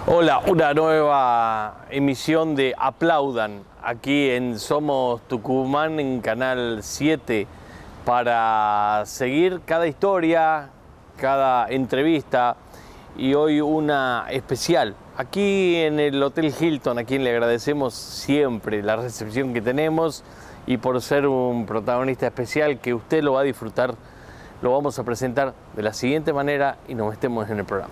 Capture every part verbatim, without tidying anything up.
Hola, una nueva emisión de Aplaudan aquí en Somos Tucumán en Canal siete para seguir cada historia, cada entrevista y hoy una especial aquí en el Hotel Hilton, a quien le agradecemos siempre la recepción que tenemos y por ser un protagonista especial que usted lo va a disfrutar. Lo vamos a presentar de la siguiente manera y nos metemos en el programa.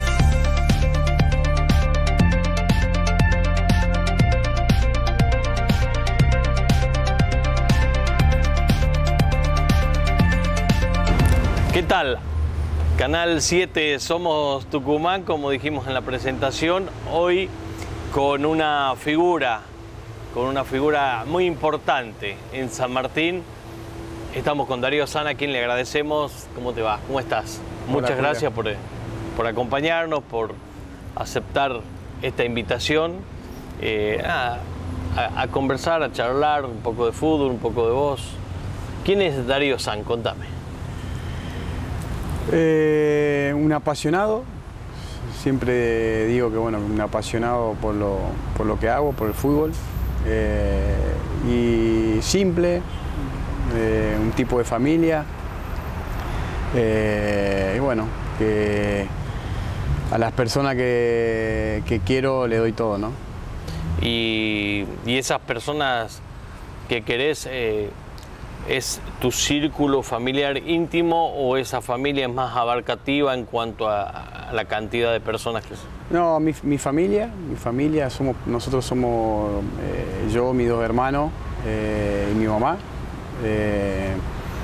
¿Qué tal? Canal siete, Somos Tucumán, como dijimos en la presentación, hoy con una figura, con una figura muy importante en San Martín. Estamos con Darío San, a quien le agradecemos. ¿Cómo te va? ¿Cómo estás? Hola, Muchas gracias por, por acompañarnos, por aceptar esta invitación eh, a, a, a conversar, a charlar un poco de fútbol, un poco de vos. ¿Quién es Darío San? Contame. Eh, un apasionado, siempre digo que bueno, un apasionado por lo, por lo que hago, por el fútbol, eh, y simple, eh, un tipo de familia, eh, y bueno, que a las personas que, que quiero le doy todo, ¿no? Y, y esas personas que querés, eh, ¿es tu círculo familiar íntimo o esa familia es más abarcativa en cuanto a, a la cantidad de personas que... No, mi, mi familia, mi familia, somos, nosotros somos eh, yo, mis dos hermanos eh, y mi mamá, eh,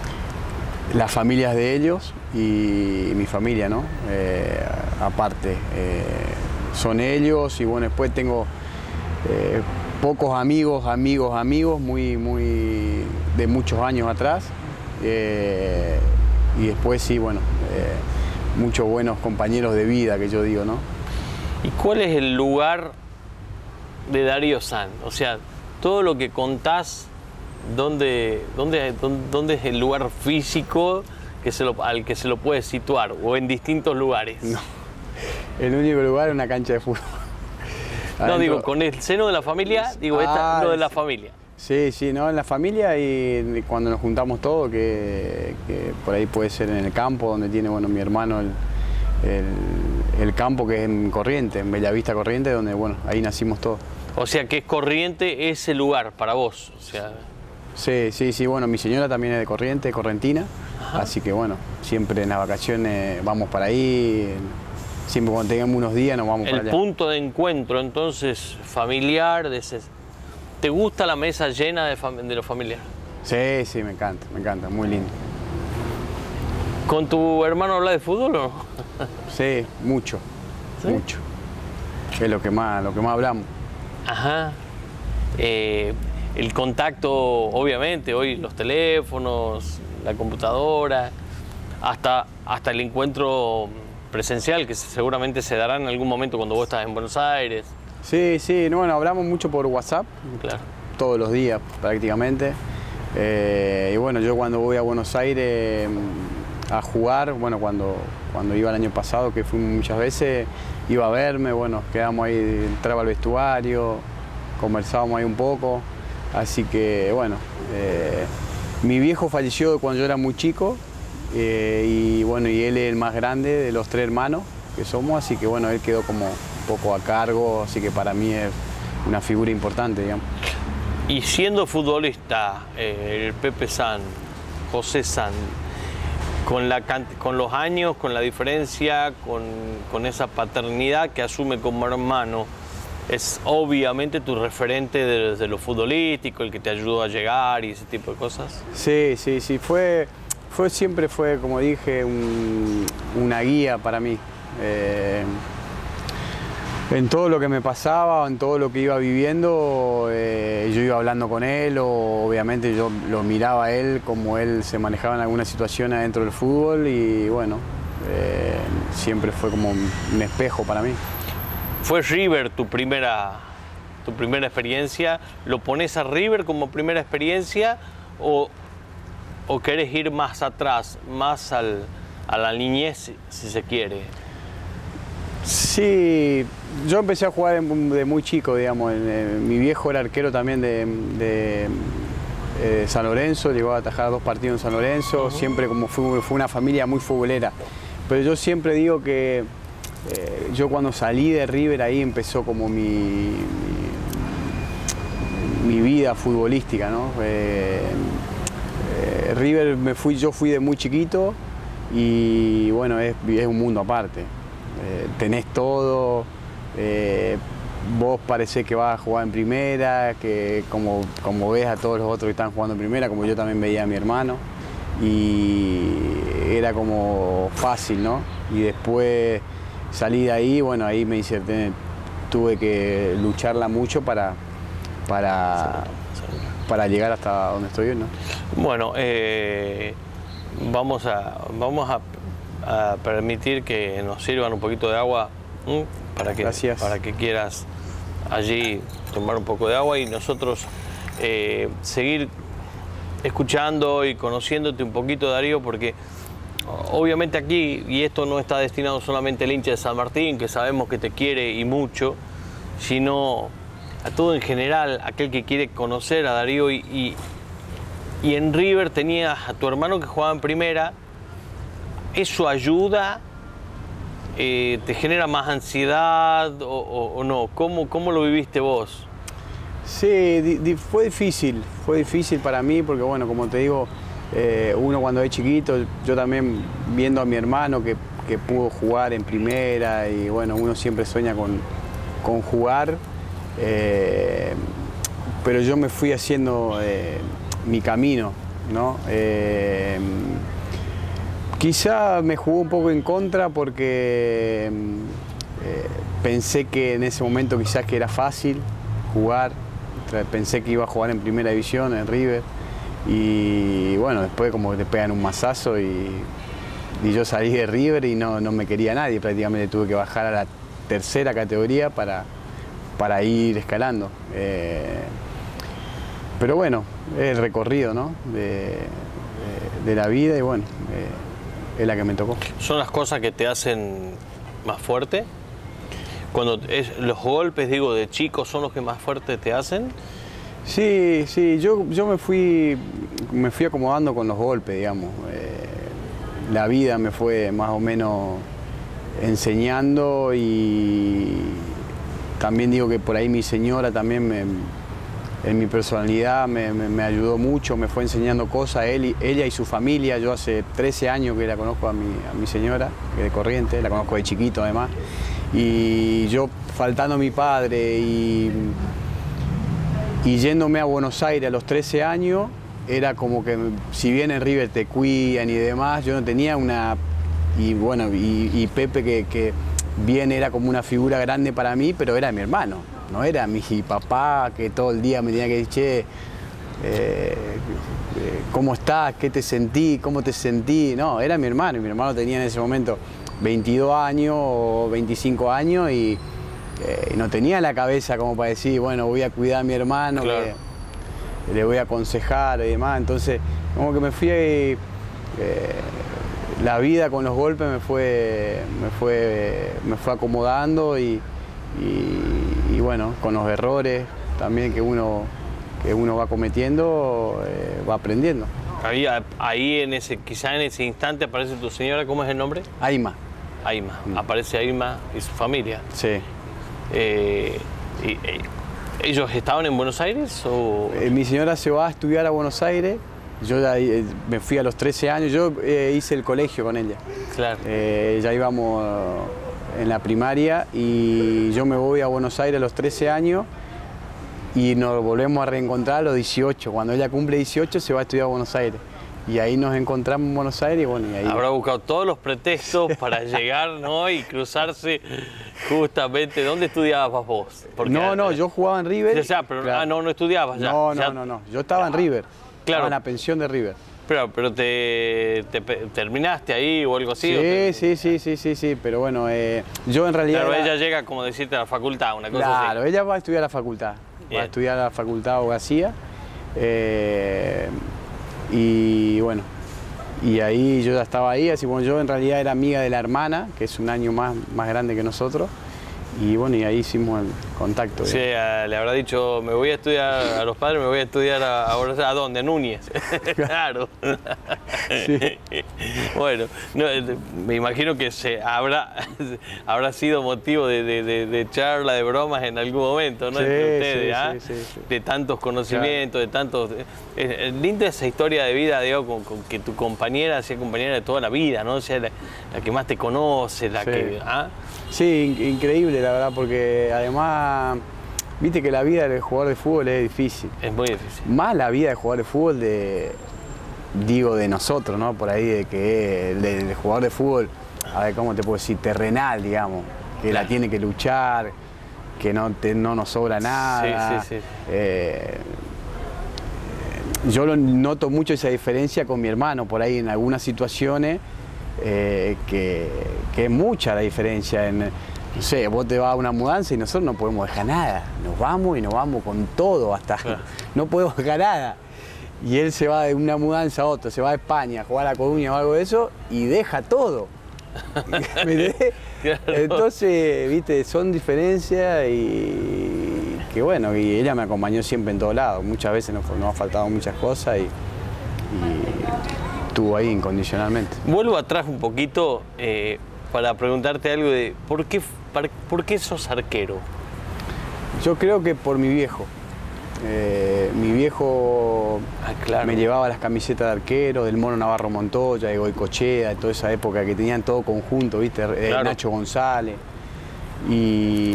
las familias de ellos y, y mi familia, ¿no? Eh, aparte, eh, son ellos y bueno, después tengo eh, pocos amigos, amigos, amigos, muy, muy de muchos años atrás, eh, y después sí, bueno, eh, muchos buenos compañeros de vida, que yo digo, ¿no? ¿Y cuál es el lugar de Darío San? O sea, todo lo que contás, ¿dónde, dónde, dónde, dónde es el lugar físico que se lo, al que se lo puede situar? ¿O en distintos lugares? No, el único lugar es una cancha de fútbol. No, Adentro... digo, con el seno de la familia, digo, esta, ah, lo de la familia. Sí, sí, ¿no? En la familia y cuando nos juntamos todos, que, que por ahí puede ser en el campo, donde tiene, bueno, mi hermano el, el, el campo que es en Corrientes, en Bellavista Corrientes, donde, bueno, ahí nacimos todos. O sea, que es Corriente ese lugar para vos, o sea... Sí, sí, sí, bueno, mi señora también es de Corrientes, correntina, ajá, así que, bueno, siempre en las vacaciones vamos para ahí. Siempre cuando tengamos unos días nos vamos el para allá. El punto de encuentro, entonces, familiar, de ese... ¿Te gusta la mesa llena de, de los familiares? Sí, sí, me encanta, me encanta, muy lindo. ¿Con tu hermano hablas de fútbol o no? Sí, mucho, ¿sí? Mucho. Es lo que más, lo que más hablamos. Ajá. Eh, el contacto, obviamente, hoy los teléfonos, la computadora, hasta, hasta el encuentro presencial que seguramente se dará en algún momento cuando vos estás en Buenos Aires. Sí, sí, no, bueno, hablamos mucho por WhatsApp, claro, todos los días prácticamente. Eh, y bueno, yo cuando voy a Buenos Aires a jugar, bueno, cuando, cuando iba el año pasado, que fui muchas veces, iba a verme, bueno, quedamos ahí, entraba al vestuario, conversábamos ahí un poco. Así que, bueno, eh, mi viejo falleció cuando yo era muy chico, eh, y bueno, y él es el más grande de los tres hermanos que somos, así que bueno, él quedó como un poco a cargo, así que para mí es una figura importante, digamos. Y siendo futbolista, eh, el Pepe San, José San, con, la, con los años, con la diferencia, con, con esa paternidad que asume como hermano, es obviamente tu referente de, de lo futbolístico, el que te ayudó a llegar y ese tipo de cosas. Sí, sí, sí, fue, fue siempre fue, como dije, un, una guía para mí. Eh, en todo lo que me pasaba, en todo lo que iba viviendo, eh, yo iba hablando con él, o obviamente yo lo miraba a él, como él se manejaba en alguna situación adentro del fútbol, y bueno, eh, siempre fue como un, un espejo para mí. ¿Fue River tu primera, tu primera experiencia? ¿Lo pones a River como primera experiencia o, o querés ir más atrás, más al, a la niñez, si se quiere? Sí, yo empecé a jugar de muy chico, digamos. Mi viejo era arquero también de, de, de San Lorenzo, llegó a atajar dos partidos en San Lorenzo, uh-huh. Siempre como fue, fue una familia muy futbolera. Pero yo siempre digo que eh, yo cuando salí de River ahí empezó como mi, mi, mi vida futbolística, ¿no? Eh, eh, River me fui, yo fui de muy chiquito y bueno, es, es un mundo aparte. Eh, tenés todo, eh, vos parecés que vas a jugar en primera, que como, como ves a todos los otros que están jugando en primera, como yo también veía a mi hermano, y era como fácil, ¿no? Y después salí de ahí, bueno, ahí me hice, tuve que lucharla mucho para, para, para llegar hasta donde estoy hoy, ¿no? Bueno, eh, vamos a... Vamos a a permitir que nos sirvan un poquito de agua para que, para que quieras allí tomar un poco de agua y nosotros eh, seguir escuchando y conociéndote un poquito, Darío, porque obviamente aquí, y esto no está destinado solamente al hincha de San Martín, que sabemos que te quiere y mucho, sino a todo en general, aquel que quiere conocer a Darío. Y, y, y en River tenías a tu hermano que jugaba en primera. ¿Eso ayuda? Eh, ¿Te genera más ansiedad o, o, o no? ¿Cómo, ¿Cómo lo viviste vos? Sí, di, di, fue difícil, fue difícil para mí porque, bueno, como te digo, eh, uno cuando es chiquito, yo también viendo a mi hermano que, que pudo jugar en primera y, bueno, uno siempre sueña con, con jugar, eh, pero yo me fui haciendo eh, mi camino, ¿no? Eh, Quizá me jugó un poco en contra porque eh, pensé que en ese momento quizás que era fácil jugar, pensé que iba a jugar en primera división, en River, y bueno, después como que te pegan un mazazo y, y yo salí de River y no, no me quería nadie, prácticamente tuve que bajar a la tercera categoría para, para ir escalando. Eh, pero bueno, es el recorrido, ¿no? de, de, de la vida y bueno. Eh, es la que me tocó. ¿Son las cosas que te hacen más fuerte? Cuando es, los golpes, digo, de chicos son los que más fuerte te hacen. Sí, sí, yo, yo me fui me fui acomodando con los golpes, digamos. Eh, la vida me fue más o menos enseñando y también digo que por ahí mi señora también me, en mi personalidad me, me, me ayudó mucho, me fue enseñando cosas, él y, ella y su familia. Yo hace trece años que la conozco a mi, a mi señora, que es de Corrientes, la conozco de chiquito además. Y yo faltando a mi padre y, y yéndome a Buenos Aires a los trece años, era como que si bien en River te cuidan y demás, yo no tenía una... Y bueno, y, y Pepe que, que bien era como una figura grande para mí, pero era mi hermano. No era mi papá que todo el día me tenía que decir, che, eh, ¿cómo estás? ¿Qué te sentí? ¿Cómo te sentí? No, era mi hermano. Y mi hermano tenía en ese momento veintidós años o veinticinco años y eh, no tenía la cabeza como para decir, bueno, voy a cuidar a mi hermano, claro, que le voy a aconsejar y demás. Entonces, como que me fui, eh, la vida con los golpes me fue, me fue, me fue acomodando y, y, y bueno, con los errores también que uno, que uno va cometiendo, eh, va aprendiendo. Ahí, ahí en ese, quizá en ese instante aparece tu señora, ¿cómo es el nombre? Aima. Aima, mm. Aparece Aima y su familia. Sí. Eh, y, eh, ¿Ellos estaban en Buenos Aires? O... Eh, mi señora se va a estudiar a Buenos Aires. Yo ya, eh, me fui a los trece años, yo eh, hice el colegio con ella. Claro. Eh, ya íbamos en la primaria y yo me voy a Buenos Aires a los trece años y nos volvemos a reencontrar a los dieciocho. Cuando ella cumple dieciocho se va a estudiar a Buenos Aires. Y ahí nos encontramos en Buenos Aires y bueno, y ahí... Habrá buscado todos los pretextos para llegar, ¿no? Y cruzarse justamente. ¿Dónde estudiabas vos? Porque, no, no, yo jugaba en River. O sea, pero claro. ah, no, no estudiabas ya. No, no, ya... no, no, yo estaba en River. Claro. Estaba en la pensión de River. Pero, pero te, te terminaste ahí o algo así. Sí, ¿o te... sí, sí, sí, sí, sí, pero bueno, eh, yo en realidad... Claro, era... ella llega, como decirte, a la facultad, una cosa claro, así. Claro, ella va a estudiar a la facultad. Bien. Va a estudiar a la facultad de abogacía. Eh, y bueno, y ahí yo ya estaba ahí, así bueno, yo en realidad era amiga de la hermana, que es un año más, más grande que nosotros, y bueno, y ahí hicimos el contacto. Sí, a, le habrá dicho, me voy a estudiar a los padres, me voy a estudiar a, a, ¿a dónde? A Núñez. Claro. Sí. Bueno, no, me imagino que se habrá, habrá sido motivo de, de, de, de charla, de bromas en algún momento, ¿no? Sí, entre ustedes, sí, ¿ah? sí, sí, sí. De tantos conocimientos, claro. de tantos... Es linda esa historia de vida, digo, con, con que tu compañera sea compañera de toda la vida, ¿no? O sea, la, la que más te conoce, la sí. que... ¿ah? Sí, in increíble la verdad, porque además, viste que la vida del jugador de fútbol es difícil. Es muy difícil. Más la vida del jugador de fútbol de, digo, de nosotros, ¿no? Por ahí, de que el de, de jugador de fútbol, a ver, ¿cómo te puedo decir? Terrenal, digamos, que claro. la tiene que luchar, que no, te, no nos sobra nada. Sí, sí, sí. Eh, yo lo noto mucho esa diferencia con mi hermano, por ahí en algunas situaciones. Eh, que, que es mucha la diferencia en, no sé, vos te vas a una mudanza y nosotros no podemos dejar nada, nos vamos y nos vamos con todo, hasta claro. no podemos dejar nada. Y él se va de una mudanza a otra, se va a España a jugar a La Coruña o algo de eso y deja todo. Claro. Entonces, viste, son diferencias y que bueno, y ella me acompañó siempre en todos lados, muchas veces nos, nos ha faltado muchas cosas y, y estuvo ahí incondicionalmente. Vuelvo atrás un poquito eh, para preguntarte algo de ¿por qué, para, ¿por qué sos arquero? Yo creo que por mi viejo. Eh, mi viejo ah, claro. me llevaba las camisetas de arquero, del Mono Navarro Montoya, de Goicochea, de toda esa época que tenían todo conjunto, ¿viste? Claro. Nacho González. Y,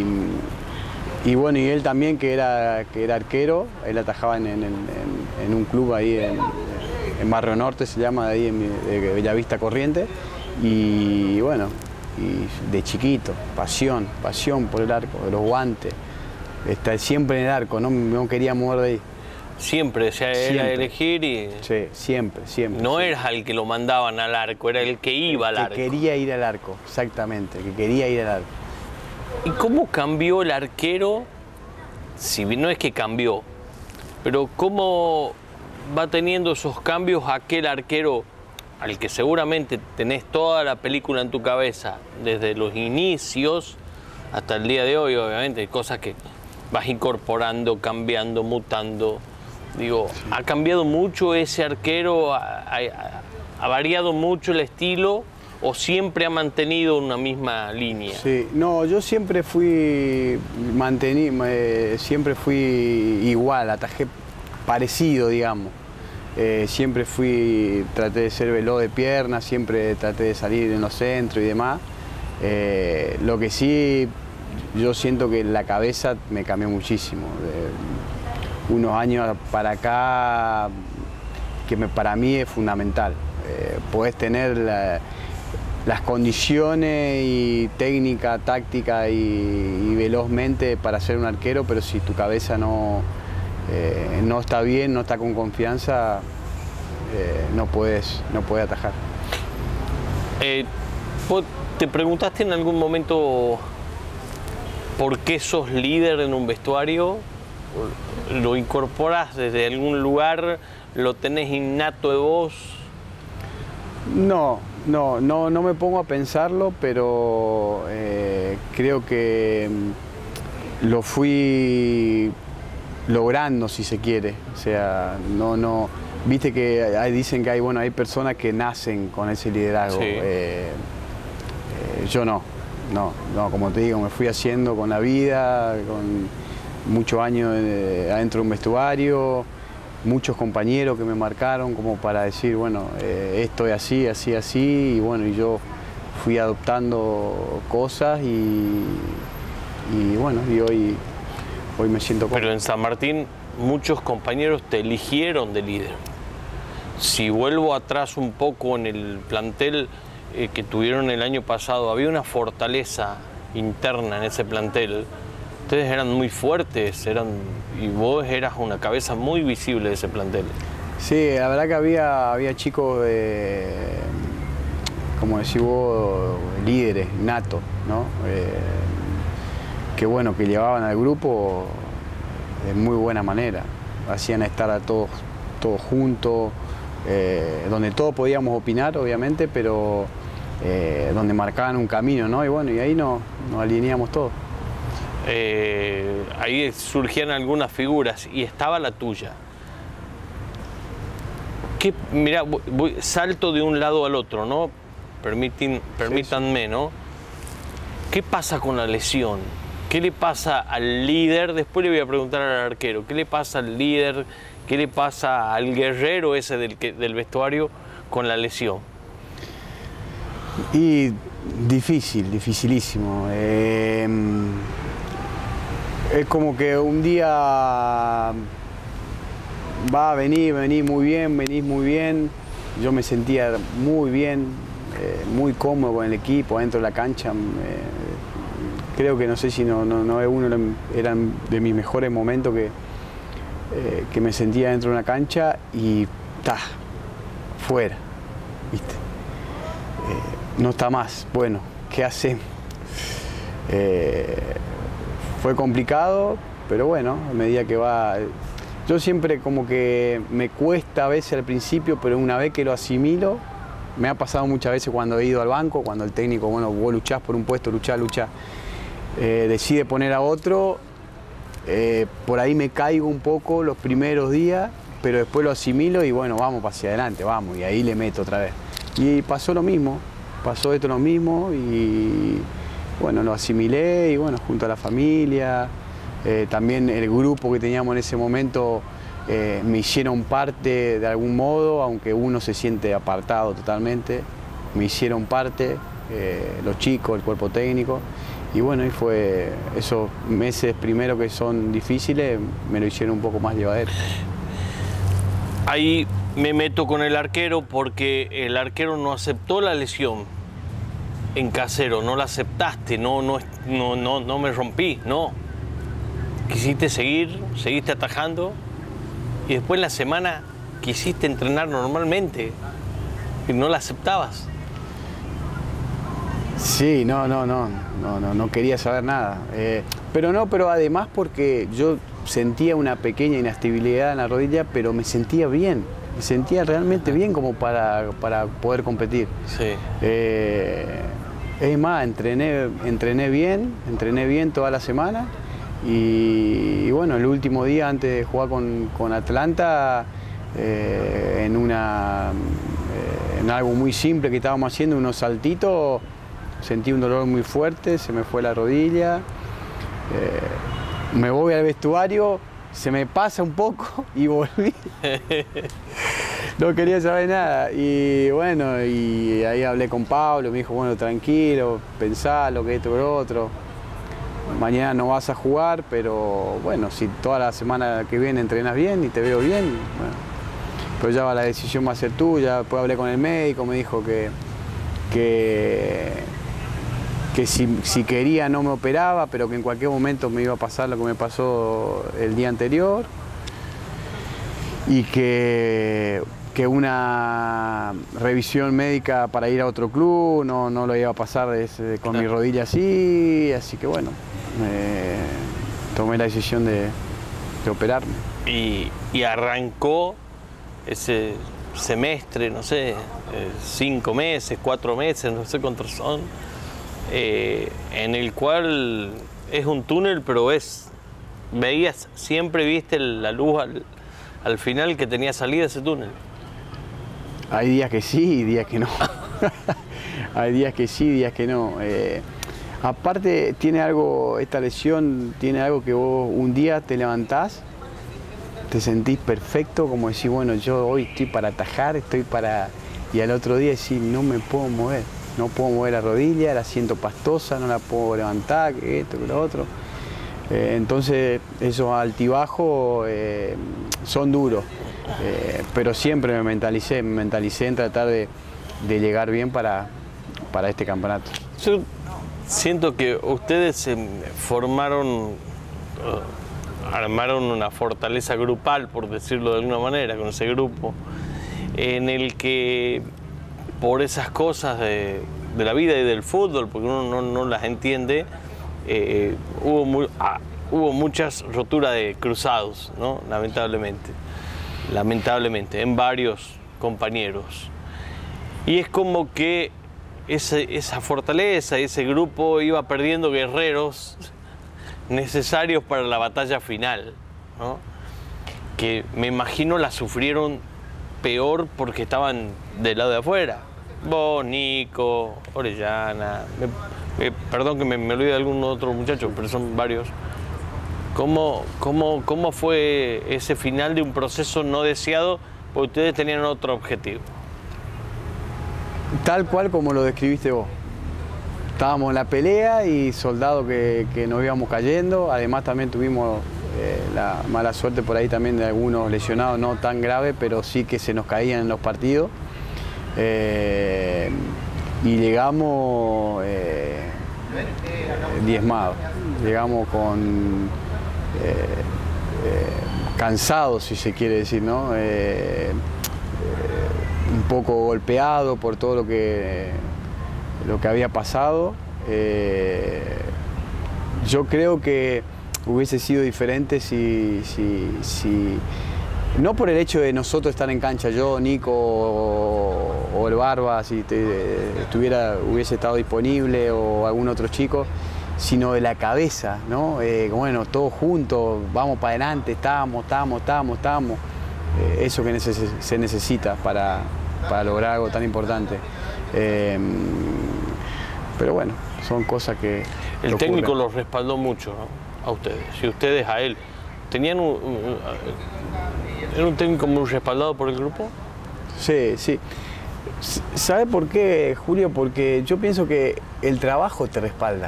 y bueno, y él también que era, que era arquero, él atajaba en, en, en, en un club ahí en, en Barrio Norte, se llama, de ahí en de Bellavista Corrientes, y bueno, y de chiquito, pasión, pasión por el arco, de los guantes, estar siempre en el arco, no, no quería mover de ahí. Siempre, o sea, siempre. Era elegir y... Sí, siempre, siempre. No siempre. eras el que lo mandaban al arco, era el que iba al que arco. Que quería ir al arco, exactamente, que quería ir al arco. ¿Y cómo cambió el arquero? Si no es que cambió, pero cómo va teniendo esos cambios aquel arquero al que seguramente tenés toda la película en tu cabeza, desde los inicios hasta el día de hoy, obviamente, hay cosas que vas incorporando, cambiando, mutando. Digo, sí. ¿Ha cambiado mucho ese arquero? ¿Ha, ha, ha variado mucho el estilo? ¿O siempre ha mantenido una misma línea? Sí, no, yo siempre fui, mantení, eh, siempre fui igual, atajé parecido, digamos. Eh, siempre fui, traté de ser veloz de pierna, siempre traté de salir en los centros y demás. Eh, lo que sí, yo siento que la cabeza me cambió muchísimo. De unos años para acá, que me, para mí es fundamental. Eh, podés tener la, las condiciones y técnica, táctica y, y velozmente para ser un arquero, pero si tu cabeza no, eh, no está bien, no está con confianza, eh, no puedes, no puedes atajar. Eh, ¿Te preguntaste en algún momento por qué sos líder en un vestuario? ¿Lo incorporas desde algún lugar? ¿Lo tenés innato de vos? No, no, no, no me pongo a pensarlo, pero eh, creo que lo fui logrando, si se quiere. O sea, no, no, viste que hay, dicen que hay, bueno, hay personas que nacen con ese liderazgo. Sí. Eh, eh, yo no, no, no, como te digo, me fui haciendo con la vida, con muchos años eh, adentro de un vestuario. Muchos compañeros que me marcaron como para decir, bueno, eh, esto es así, así, así, y bueno, y yo fui adoptando cosas y, y bueno, y hoy, hoy me siento cómodo. Pero en San Martín muchos compañeros te eligieron de líder. Si vuelvo atrás un poco en el plantel eh, que tuvieron el año pasado, había una fortaleza interna en ese plantel. Ustedes eran muy fuertes, eran, y vos eras una cabeza muy visible de ese plantel. Sí, la verdad que había, había chicos, de, como decís vos, líderes, natos, ¿no? Eh, que bueno, que llevaban al grupo de muy buena manera. Hacían estar a todos, todos juntos, eh, donde todos podíamos opinar, obviamente, pero eh, donde marcaban un camino, ¿no? Y bueno, y ahí nos, nos alineamos todos. Eh, ahí surgían algunas figuras y estaba la tuya. ¿Qué, mirá, voy, voy, salto de un lado al otro, ¿no? Permitin, permítanme, ¿no? ¿Qué pasa con la lesión? ¿Qué le pasa al líder? Después le voy a preguntar al arquero. ¿Qué le pasa al líder? ¿Qué le pasa al guerrero ese del, del vestuario con la lesión? Y difícil, dificilísimo. Eh, es como que un día va a venir, venís muy bien, venís muy bien. Yo me sentía muy bien, eh, muy cómodo con el equipo, dentro de la cancha. Eh, creo que no sé si no, no, no es uno, eran de mis mejores momentos que, eh, que me sentía dentro de una cancha y ta, fuera, ¿viste? Eh, no está más, bueno, ¿qué hacemos? Eh, fue complicado, pero bueno, a medida que va... Yo siempre como que me cuesta a veces al principio, pero una vez que lo asimilo, me ha pasado muchas veces cuando he ido al banco, cuando el técnico, bueno, vos luchás por un puesto, luchás, luchás, eh, decide poner a otro, eh, por ahí me caigo un poco los primeros días, pero después lo asimilo y bueno, vamos hacia adelante, vamos, y ahí le meto otra vez. Y pasó lo mismo, pasó esto lo mismo y bueno, lo asimilé y bueno, junto a la familia, eh, también el grupo que teníamos en ese momento eh, me hicieron parte de algún modo, aunque uno se siente apartado totalmente, me hicieron parte, eh, los chicos, el cuerpo técnico, y bueno, y fue esos meses primero que son difíciles, me lo hicieron un poco más llevadero. Ahí me meto con el arquero porque el arquero no aceptó la lesión en Casero, no la aceptaste, no, no, no, no, no me rompí, no. Quisiste seguir, seguiste atajando y después en la semana quisiste entrenar normalmente y no la aceptabas. Sí, no, no, no, no, no, no quería saber nada. Eh, pero no, pero además porque yo sentía una pequeña inestabilidad en la rodilla, pero me sentía bien. Me sentía realmente bien como para, para poder competir. Sí. Eh, es más, entrené, entrené bien, entrené bien toda la semana y, y bueno, el último día antes de jugar con, con Atlanta, eh, en, una, eh, en algo muy simple que estábamos haciendo, unos saltitos, sentí un dolor muy fuerte, se me fue la rodilla, eh, me voy al vestuario, se me pasa un poco y volví. No quería saber nada y bueno, y ahí hablé con Pablo, me dijo, bueno, tranquilo, pensá lo que esto, que lo otro. Mañana no vas a jugar, pero bueno, si toda la semana que viene entrenas bien y te veo bien, bueno, pero ya va, la decisión va a ser tuya. Después hablé con el médico, me dijo que, que, que si, si quería no me operaba, pero que en cualquier momento me iba a pasar lo que me pasó el día anterior y que, que una revisión médica para ir a otro club no, no lo iba a pasar ese, con mi rodilla así, así que bueno, eh, tomé la decisión de, de operarme. Y, y arrancó ese semestre, no sé, eh, cinco meses, cuatro meses, no sé cuántos son, eh, en el cual es un túnel, pero es, veías, siempre viste la luz al, al final que tenía salida ese túnel. Hay días que sí y días que no. Hay días que sí, días que no. Eh, aparte, tiene algo, esta lesión tiene algo que vos un día te levantás, te sentís perfecto, como decís, bueno, yo hoy estoy para atajar, estoy para... Y al otro día decís, no me puedo mover, no puedo mover la rodilla, la siento pastosa, no la puedo levantar, que esto, que lo otro. Eh, entonces, esos altibajos eh, son duros. Eh, pero siempre me mentalicé, me mentalicé en tratar de, de llegar bien para, para este campeonato. Yo siento que ustedes se formaron, uh, armaron una fortaleza grupal, por decirlo de alguna manera, con ese grupo, en el que por esas cosas de, de la vida y del fútbol, porque uno no, no las entiende, eh, hubo, muy, ah, hubo muchas roturas de cruzados, ¿no? Lamentablemente. Lamentablemente, en varios compañeros. Y es como que ese, esa fortaleza, ese grupo iba perdiendo guerreros necesarios para la batalla final, ¿no? Que me imagino la sufrieron peor porque estaban del lado de afuera. Vos, Nico, Orellana, me, eh, perdón que me, me olvide de algún otro muchacho, pero son varios. ¿Cómo, cómo, ¿Cómo fue ese final de un proceso no deseado? Porque ustedes tenían otro objetivo. Tal cual como lo describiste vos. Estábamos en la pelea y soldados que, que nos íbamos cayendo. Además también tuvimos eh, la mala suerte por ahí también de algunos lesionados, no tan grave, pero sí que se nos caían en los partidos. Eh, y llegamos eh, diezmados. Llegamos con eh, eh, cansados, si se quiere decir, ¿no? Eh, un poco golpeado por todo lo que, lo que había pasado. Eh, yo creo que hubiese sido diferente si, si, si, no por el hecho de nosotros estar en cancha, yo, Nico o, o el Barba, si te, estuviera, hubiese estado disponible o algún otro chico, sino de la cabeza, ¿no? Eh, bueno, todos juntos, vamos para adelante, estamos, estamos, estamos, estamos. Eh, eso que neces se necesita para, para lograr algo tan importante. Eh, pero bueno, son cosas que... El técnico los respaldó mucho, ¿no? A ustedes, y ustedes a él. ¿Tenían un, un, un, ¿Era un técnico muy respaldado por el grupo? Sí, sí. ¿Sabe por qué, Julio? Porque yo pienso que el trabajo te respalda.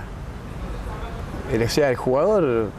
O sea, el jugador, eh,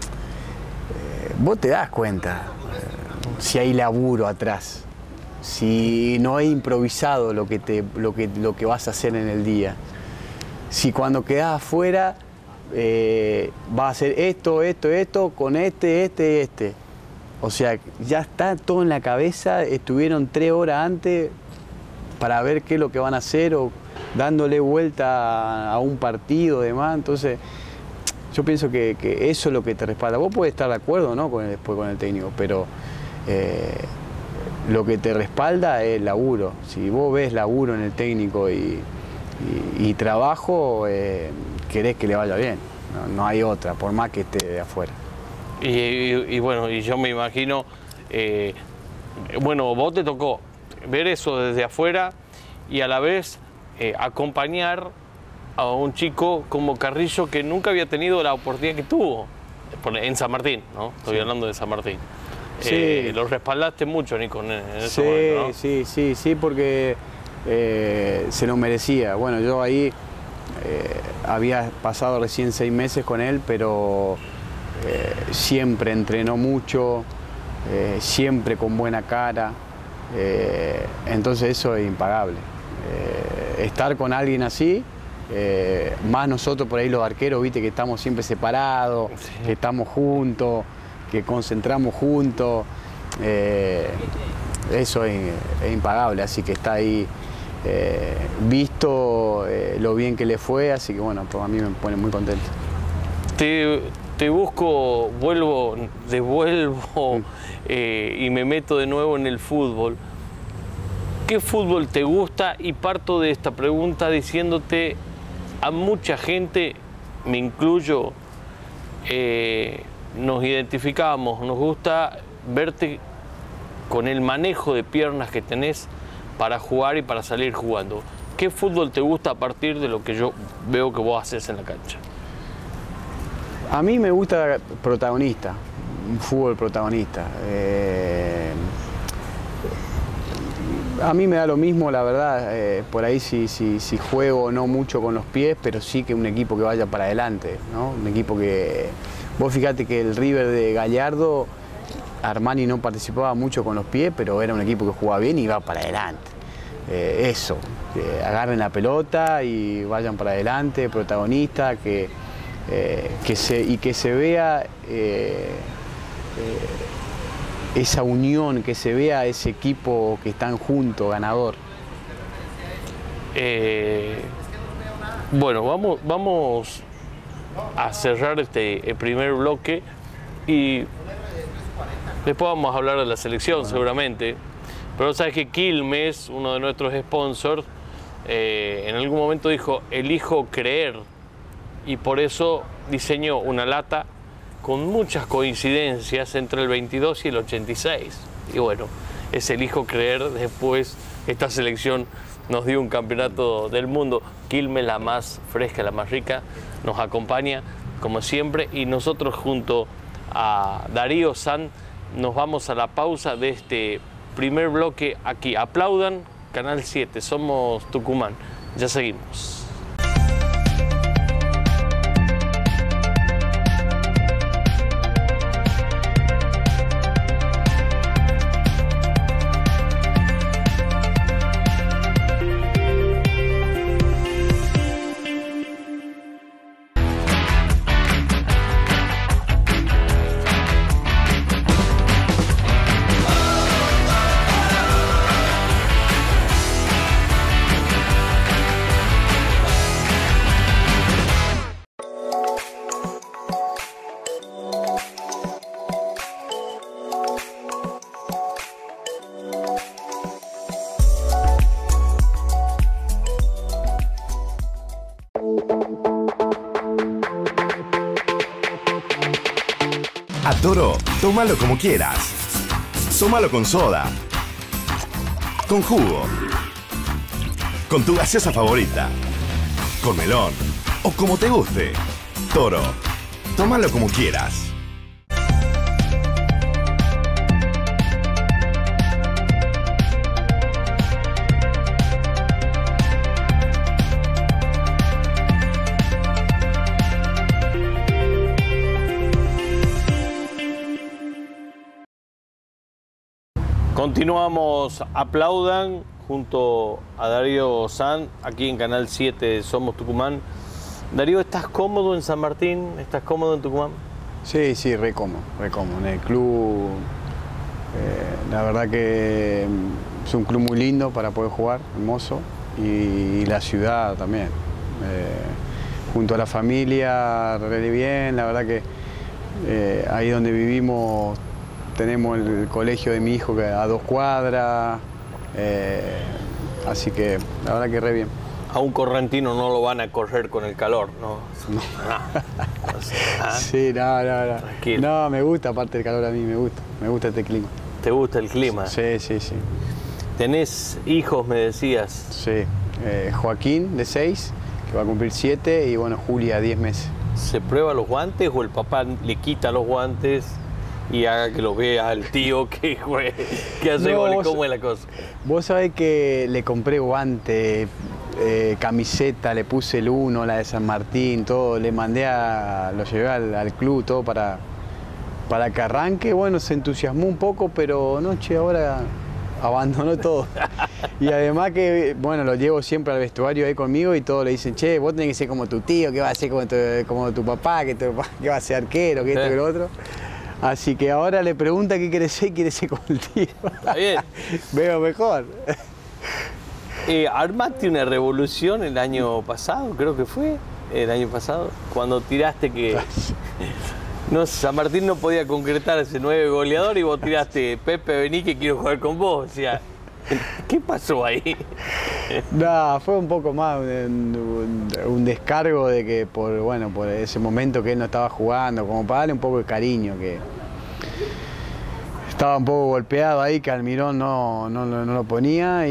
vos te das cuenta eh, si hay laburo atrás, si no hay improvisado lo que, te, lo, que, lo que vas a hacer en el día. Si cuando quedás afuera eh, vas a hacer esto, esto, esto, con este, este, este. O sea, ya está todo en la cabeza, estuvieron tres horas antes para ver qué es lo que van a hacer o dándole vuelta a un partido y demás. Entonces, yo pienso que, que eso es lo que te respalda. Vos podés estar de acuerdo, ¿no? Con el, después con el técnico, pero eh, lo que te respalda es el laburo. Si vos ves laburo en el técnico y, y, y trabajo, eh, querés que le vaya bien. No, no hay otra, por más que esté de afuera. Y, y, y bueno, y yo me imagino, eh, bueno, vos te tocó ver eso desde afuera y a la vez eh, acompañar a un chico como Carrillo que nunca había tenido la oportunidad que tuvo en San Martín, ¿no? Estoy sí. hablando de San Martín. Sí. Eh, lo respaldaste mucho, Nico, en ese sí, momento, ¿no? Sí, sí, sí, porque eh, se lo merecía. Bueno, yo ahí eh, había pasado recién seis meses con él, pero eh, siempre entrenó mucho, eh, siempre con buena cara. Eh, entonces eso es impagable. Eh, estar con alguien así, eh, más nosotros por ahí los arqueros, viste que estamos siempre separados, sí. que estamos juntos, que concentramos juntos, eh, eso es, es impagable, así que está ahí eh, visto eh, lo bien que le fue, así que bueno, pues a mí me pone muy contento. Te, te busco, vuelvo, devuelvo eh, y me meto de nuevo en el fútbol. ¿Qué fútbol te gusta? Y parto de esta pregunta diciéndote, a mucha gente, me incluyo, eh, nos identificamos, nos gusta verte con el manejo de piernas que tenés para jugar y para salir jugando. ¿Qué fútbol te gusta a partir de lo que yo veo que vos haces en la cancha? A mí me gusta protagonista, un fútbol protagonista. Eh, a mí me da lo mismo, la verdad, eh, por ahí si, si, si juego no mucho con los pies, pero sí que un equipo que vaya para adelante, ¿no? Un equipo que... Vos fíjate que el River de Gallardo, Armani no participaba mucho con los pies, pero era un equipo que jugaba bien y iba para adelante. Eh, eso, que agarren la pelota y vayan para adelante, protagonista, que, eh, que se, y que se vea eh, eh, esa unión, que se vea ese equipo que están juntos, ganador. Eh, bueno, vamos, vamos a cerrar este el primer bloque y después vamos a hablar de la selección seguramente, Pero sabes que Quilmes, uno de nuestros sponsors, eh, en algún momento dijo, elijo creer, y por eso diseñó una lata con muchas coincidencias entre el veintidós y el ochenta y seis. Y bueno, es elijo creer. Después esta selección nos dio un campeonato del mundo. Quilmes, la más fresca, la más rica, nos acompaña como siempre, y nosotros junto a Darío San nos vamos a la pausa de este primer bloque aquí. Aplaudan, Canal siete, somos Tucumán. Ya seguimos. A Toro, tómalo como quieras. Tómalo con soda, con jugo, con tu gaseosa favorita, con melón o como te guste. Toro, tómalo como quieras. Continuamos, aplaudan, junto a Darío San, aquí en Canal siete Somos Tucumán. Darío, ¿estás cómodo en San Martín? ¿Estás cómodo en Tucumán? Sí, sí, re cómodo, re cómodo. En el club, eh, la verdad que es un club muy lindo para poder jugar, hermoso, y, y la ciudad también. Eh, junto a la familia, re bien, la verdad que eh, ahí donde vivimos tenemos el colegio de mi hijo que a dos cuadras, eh, así que la verdad que re bien. A un correntino no lo van a correr con el calor, ¿no? No. No. O sea, ¿ah? Sí, no, no, no. Tranquilo. No, me gusta, aparte del calor a mí, me gusta, me gusta este clima. ¿Te gusta el clima? Sí, sí, sí. ¿Tenés hijos, me decías? Sí, eh, Joaquín de seis, que va a cumplir siete, y bueno, Julia diez meses. ¿Se prueba los guantes o el papá le quita los guantes y haga que lo vea al tío que, juegue, que hace No, goles? vos- ¿Cómo es la cosa? Vos sabés que le compré guante, eh, camiseta, le puse el uno, la de San Martín, todo, le mandé a, lo llevé al, al club, todo para, para que arranque. Bueno, se entusiasmó un poco, pero noche ahora abandonó todo. Y además que, bueno, lo llevo siempre al vestuario ahí conmigo y todos le dicen, che, vos tenés que ser como tu tío, que va a ser como tu, como tu papá, que, tu, papá- que va a ser arquero, que esto, Sí. que lo otro. Así que ahora le pregunta qué quiere ser y quiere ser como el tío. Está bien. Veo mejor. Eh, armaste una revolución el año pasado, creo que fue, el año pasado, cuando tiraste que no, San Martín no podía concretar ese nueve goleador y vos tiraste, Pepe, vení que quiero jugar con vos. O sea, ¿qué pasó ahí? No, fue un poco más un, un- un descargo de que por, bueno, por ese momento que él no estaba jugando, como para darle un poco de cariño, que estaba un poco golpeado ahí, que Almirón no, no, lo- no lo ponía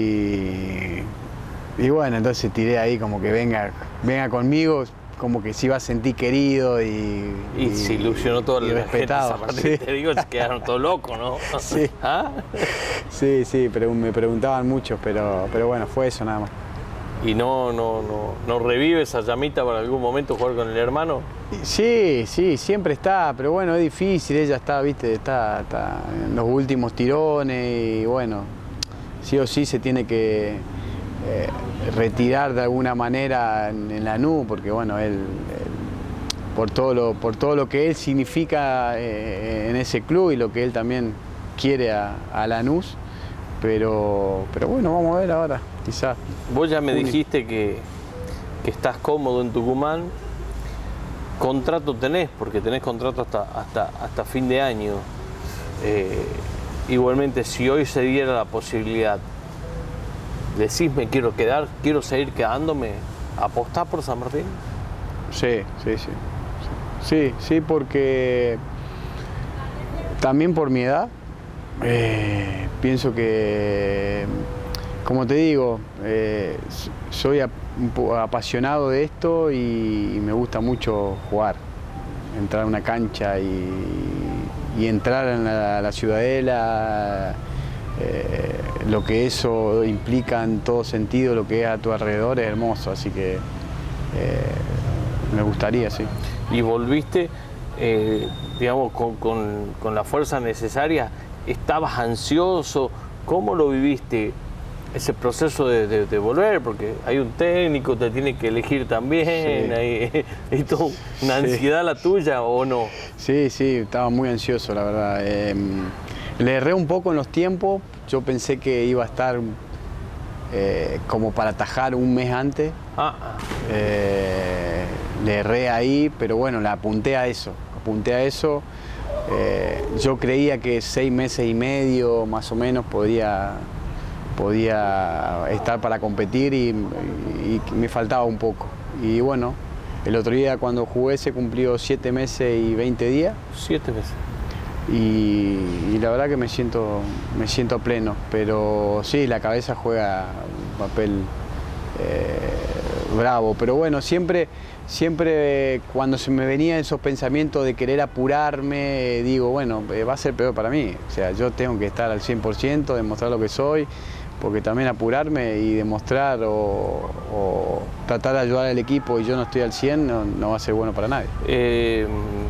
y, y bueno, entonces tiré ahí como que venga, venga conmigo, como que se iba a sentir querido y, Y, se ilusionó toda y la gente de respetado. San Martín, Sí. te digo, se quedaron todos locos, ¿no? Sí. ¿Ah? Sí, sí, pero me preguntaban mucho, pero, pero bueno, fue eso nada más. ¿Y no, no, no, no revive esa llamita para algún momento jugar con el hermano? Sí, sí, siempre está, pero bueno, es difícil, ella está, viste, está, está en los últimos tirones y bueno, sí o sí se tiene que eh, retirar de alguna manera en, en Lanús, porque bueno, él, él, por, todo lo, por todo lo que él significa eh, en ese club y lo que él también quiere a, a Lanús, pero, pero bueno, vamos a ver ahora, quizás. Vos ya me Juni. dijiste que, que estás cómodo en Tucumán. Contrato tenés, porque tenés contrato hasta, hasta, hasta fin de año. Eh, igualmente, si hoy se diera la posibilidad, decís me quiero quedar, quiero seguir quedándome, ¿apostás por San Martín? Sí, sí, sí. Sí, sí, porque también por mi edad, eh, pienso que, como te digo, eh, soy apasionado de esto y, y me gusta mucho jugar, entrar a una cancha y, y entrar en la, la Ciudadela, eh, lo que eso implica en todo sentido, lo que es a tu alrededor es hermoso, así que eh, me gustaría, sí. Y volviste, eh, digamos, con, con, con la fuerza necesaria, ¿estabas ansioso? ¿Cómo lo viviste ese proceso de, de, de volver? Porque hay un técnico, te tiene que elegir también, sí. hay, hay toda una ansiedad sí. la tuya, ¿o no? Sí, sí, estaba muy ansioso, la verdad. Eh, le erré un poco en los tiempos, yo pensé que iba a estar eh, como para atajar un mes antes. Ah. Eh, le erré ahí, pero bueno, le apunté a eso, apunté a eso. Eh, yo creía que seis meses y medio más o menos podía, podía estar para competir y, y, y me faltaba un poco. Y bueno, el otro día cuando jugué se cumplió siete meses y veinte días. Siete meses. Y, y la verdad que me siento, me siento pleno, pero sí, la cabeza juega un papel eh, bravo, pero bueno, siempre... Siempre cuando se me venían esos pensamientos de querer apurarme, digo, bueno, va a ser peor para mí. O sea, yo tengo que estar al cien por ciento, demostrar lo que soy, porque también apurarme y demostrar o, o tratar de ayudar al equipo y yo no estoy al cien, no, no va a ser bueno para nadie. Eh,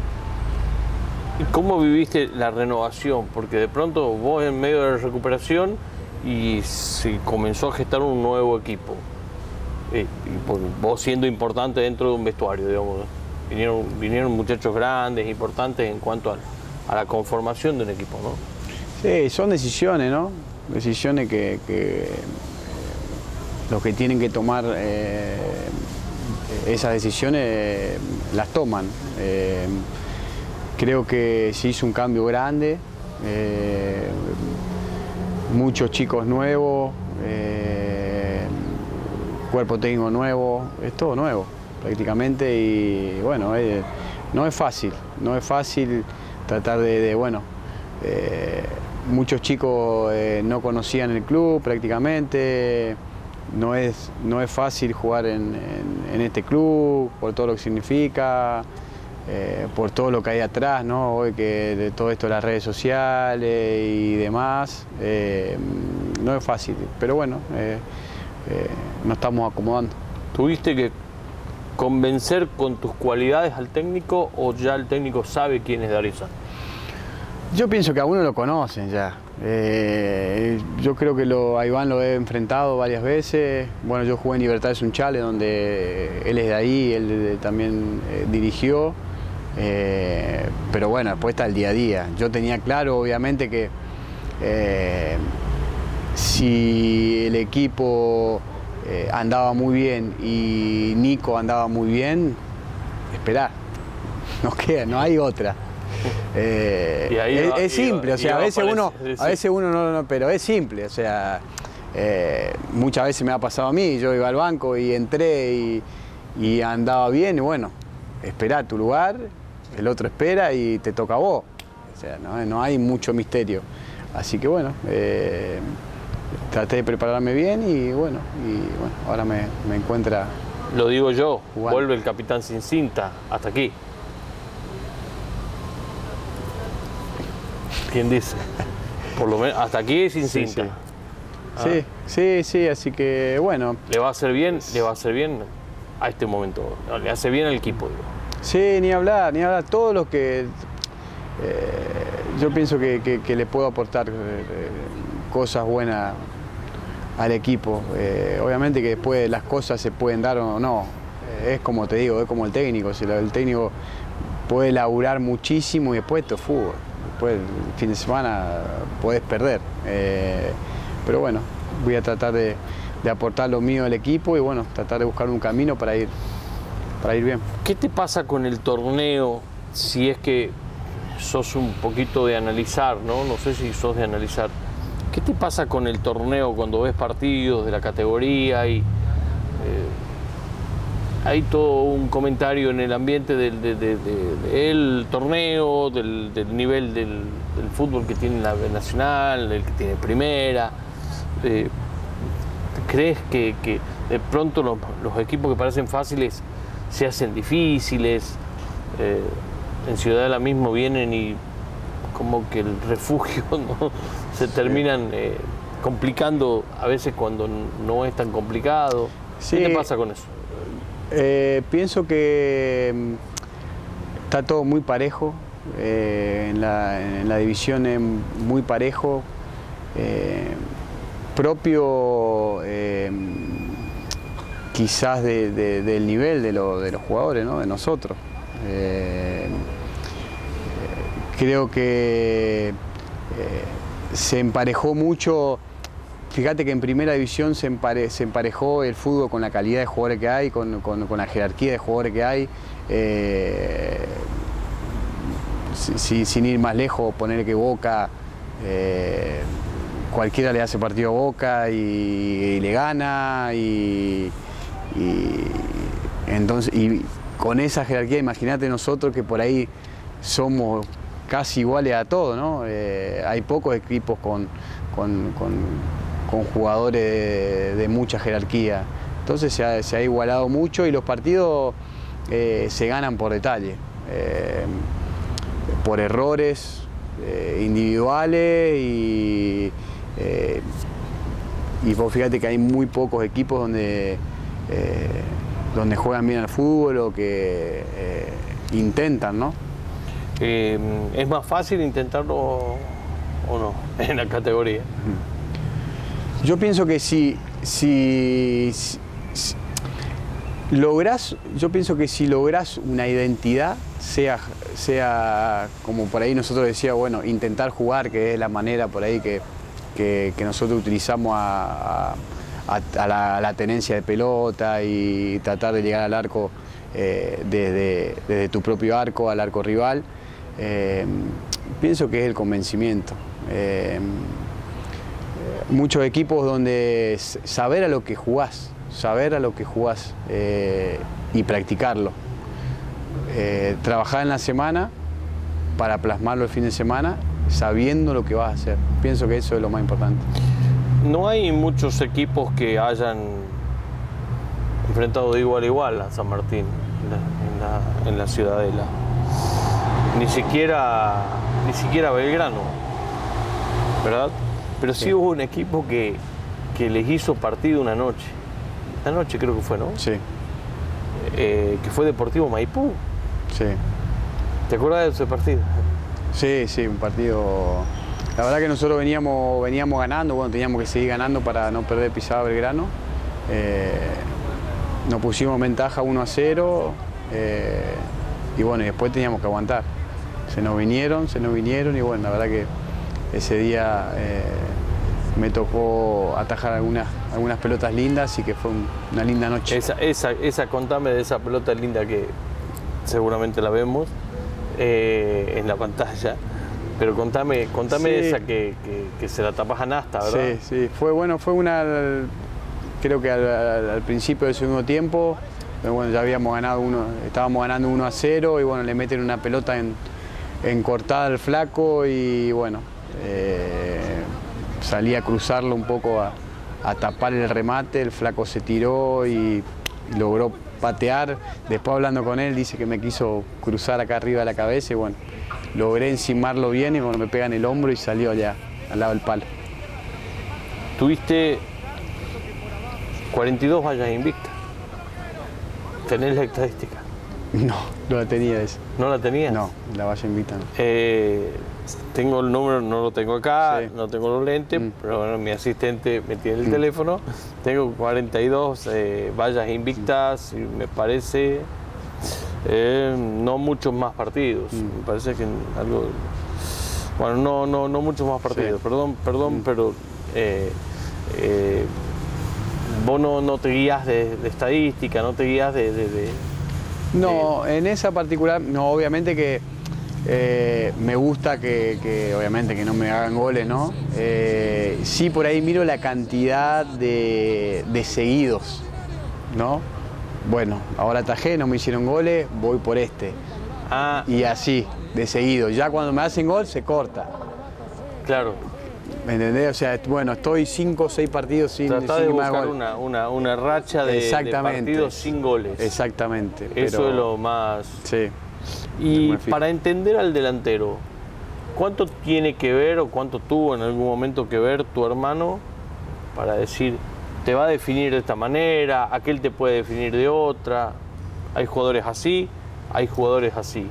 ¿Cómo viviste la renovación? Porque de pronto vos en medio de la recuperación y se comenzó a gestar un nuevo equipo. Y vos siendo importante dentro de un vestuario, digamos, vinieron, vinieron muchachos grandes, importantes en cuanto a, a la conformación de un equipo, ¿no? Sí, son decisiones, ¿no? Decisiones que, que eh, los que tienen que tomar eh, esas decisiones eh, las toman. Eh, creo que se hizo un cambio grande, eh, muchos chicos nuevos, eh, cuerpo técnico nuevo, es todo nuevo prácticamente y bueno, eh, no es fácil, no es fácil tratar de, de bueno, eh, muchos chicos eh, no conocían el club prácticamente, no es, no es fácil jugar en, en, en este club por todo lo que significa, eh, por todo lo que hay atrás, ¿no? Hoy que de todo esto de las redes sociales y demás, eh, no es fácil, pero bueno, eh, Eh, nos estamos acomodando. ¿Tuviste que convencer con tus cualidades al técnico o ya el técnico sabe quién es Darío Sánchez? Yo pienso que a uno lo conocen ya. Eh, yo creo que lo, a Iván lo he enfrentado varias veces. Bueno, yo jugué en Libertad Sunchales, donde él es de ahí, él también eh, dirigió. Eh, pero bueno, después está el día a día. Yo tenía claro, obviamente, que eh, si el equipo eh, andaba muy bien y Nico andaba muy bien, esperar, no queda, no hay otra. Eh, es, va, es simple, va, o sea, a veces uno, a veces uno no, no, pero es simple, o sea, eh, muchas veces me ha pasado a mí, yo iba al banco y entré y, y andaba bien y bueno, esperá tu lugar, el otro espera y te toca a vos, o sea, no, no hay mucho misterio, así que bueno. Eh, Traté de prepararme bien y bueno, y bueno ahora me, me encuentra. Lo digo yo, jugando. Vuelve el capitán sin cinta, hasta aquí. ¿Quién dice? Por lo menos hasta aquí sin sí, cinta. Sí. Ah. sí, sí, sí, así que bueno. ¿Le va a hacer bien? Le va a hacer bien a este momento. Le hace bien al equipo, digo. Sí, ni hablar, ni hablar. Todo lo que eh, yo pienso que, que, que le puedo aportar. Eh, cosas buenas al equipo. Eh, obviamente que después las cosas se pueden dar o no. Eh, es como te digo, es como el técnico. Si el técnico puede laburar muchísimo y después esto es fútbol. Después el fin de semana podés perder. Eh, pero bueno, voy a tratar de, de aportar lo mío al equipo y bueno, tratar de buscar un camino para ir, para ir bien. ¿Qué te pasa con el torneo si es que sos un poquito de analizar, ¿no? No sé si sos de analizar. ¿Qué te pasa con el torneo cuando ves partidos de la categoría y eh, hay todo un comentario en el ambiente del de, de, de, de el torneo, del, del nivel del, del fútbol que tiene la Nacional, el que tiene Primera? Eh, ¿Crees que, que de pronto los, los equipos que parecen fáciles se hacen difíciles? Eh, en Ciudadela mismo vienen y como que el refugio, ¿no? se terminan eh, complicando a veces cuando no es tan complicado. Sí. ¿Qué te pasa con eso? Eh, pienso que está todo muy parejo, eh, en, la, en la división es muy parejo, eh, propio eh, quizás de, de, del nivel de, lo, de los jugadores, ¿no? De nosotros. Eh, creo que eh, se emparejó mucho. Fíjate que en primera división se, empare, se emparejó el fútbol con la calidad de jugadores que hay, con, con, con la jerarquía de jugadores que hay. Eh, si, sin ir más lejos, poner que Boca, eh, cualquiera le hace partido a Boca y, y le gana. Y, y, entonces, y con esa jerarquía, imagínate nosotros que por ahí somos casi iguales a todos, ¿no? Eh, hay pocos equipos con, con, con, con jugadores de, de mucha jerarquía. Entonces se ha, se ha igualado mucho y los partidos eh, se ganan por detalle, eh, por errores eh, individuales y, eh, y vos fíjate que hay muy pocos equipos donde, eh, donde juegan bien al fútbol o que eh, intentan, ¿no? Eh, ¿Es más fácil intentarlo o no en la categoría? Yo pienso que si, si, si, si lográs, yo pienso que si lográs una identidad, sea, sea como por ahí nosotros decíamos, bueno, intentar jugar, que es la manera por ahí que, que, que nosotros utilizamos a, a, a, la, a la tenencia de pelota y tratar de llegar al arco eh, desde, desde tu propio arco al arco rival. Eh, pienso que es el convencimiento. Eh, muchos equipos donde saber a lo que jugás, saber a lo que jugás eh, y practicarlo. Eh, trabajar en la semana para plasmarlo el fin de semana, sabiendo lo que vas a hacer. Pienso que eso es lo más importante. No hay muchos equipos que hayan enfrentado de igual a igual a San Martín en la, en la, en la Ciudadela. Ni siquiera, ni siquiera Belgrano, ¿verdad? Pero sí, sí hubo un equipo que, que les hizo partido una noche. Una noche creo que fue, ¿no? Sí. Eh, que fue Deportivo Maipú. Sí. ¿Te acuerdas de ese partido? Sí, sí, un partido... La verdad que nosotros veníamos, veníamos ganando, bueno, teníamos que seguir ganando para no perder pisada Belgrano. Eh, nos pusimos en ventaja uno a cero eh, y bueno, y después teníamos que aguantar. Se nos vinieron, se nos vinieron y bueno, la verdad que ese día eh, me tocó atajar algunas, algunas pelotas lindas y que fue un, una linda noche. Esa, esa, esa, contame de esa pelota linda que seguramente la vemos eh, en la pantalla, pero contame, contame sí. de esa que, que, que se la tapas a Nasta, ¿verdad? Sí, sí, fue bueno, fue una, creo que al, al, al principio del segundo tiempo, pero bueno, ya habíamos ganado uno, estábamos ganando uno a cero y bueno, le meten una pelota en en cortada al flaco y bueno, eh, salí a cruzarlo un poco a, a tapar el remate, el flaco se tiró y, y logró patear. Después hablando con él dice que me quiso cruzar acá arriba de la cabeza y bueno, logré encimarlo bien y bueno, me pega en el hombro y salió allá, al lado del palo. Tuviste cuarenta y dos vallas invictas. ¿Tenés la estadística? No, no la tenía esa. ¿No la tenías? No, la valla invicta no. Eh, tengo el número, no lo tengo acá, sí. No tengo los lentes, mm. pero bueno, mi asistente me tiene el mm. teléfono. Tengo cuarenta y dos eh, vallas invictas y me parece eh, no muchos más partidos. Mm. Me parece que algo... Bueno, no, no, no muchos más partidos, sí. perdón, perdón, mm. pero eh, eh, vos no, no te guías de, de estadística, no te guías de... de, de No, en esa particular, no, obviamente que Eh, me gusta que, que, obviamente, que no me hagan goles, ¿no? Eh, sí, por ahí miro la cantidad de, de seguidos, ¿no? Bueno, ahora atajé, no me hicieron goles, voy por este. Ah. Y así, de seguido. Ya cuando me hacen gol, se corta. Claro. ¿Me entendés? O sea, bueno, estoy cinco o seis partidos sin, Tratá sin de que me hagan buscar gol. una, una, una racha de, de partidos sin goles. Exactamente. Eso pero, es lo más... Sí. Y para entender al delantero, ¿cuánto tiene que ver o cuánto tuvo en algún momento que ver tu hermano para decir, te va a definir de esta manera, aquel te puede definir de otra? Hay jugadores así, hay jugadores así.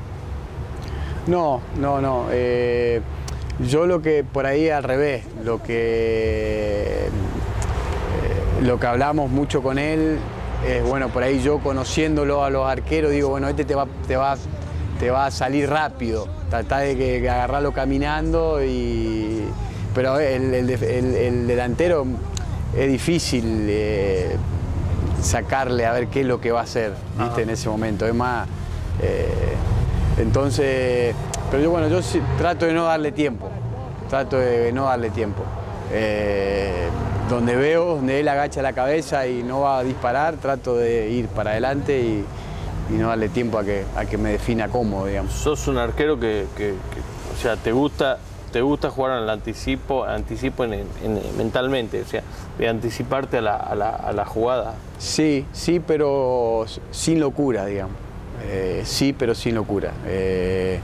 No, no, no. Eh, yo lo que por ahí al revés, lo que, eh, lo que hablamos mucho con él es, bueno, por ahí yo conociéndolo a los arqueros, digo, bueno, este te va, te va, te va a salir rápido, tratá de que, que agarrarlo caminando, y, pero el, el, el, el delantero es difícil eh, sacarle a ver qué es lo que va a hacer, ¿viste? En ese momento, es más, eh, entonces, pero yo, bueno, yo sí, trato de no darle tiempo, trato de no darle tiempo. Eh, donde veo, donde él agacha la cabeza y no va a disparar, trato de ir para adelante y, y no darle tiempo a que, a que me defina cómodo, digamos. Sos un arquero que, que, que o sea, te gusta, te gusta jugar al anticipo, anticipo en, en, mentalmente, o sea, de anticiparte a la, a, la, a la jugada. Sí, sí, pero sin locura, digamos. Eh, sí, pero sin locura. Eh,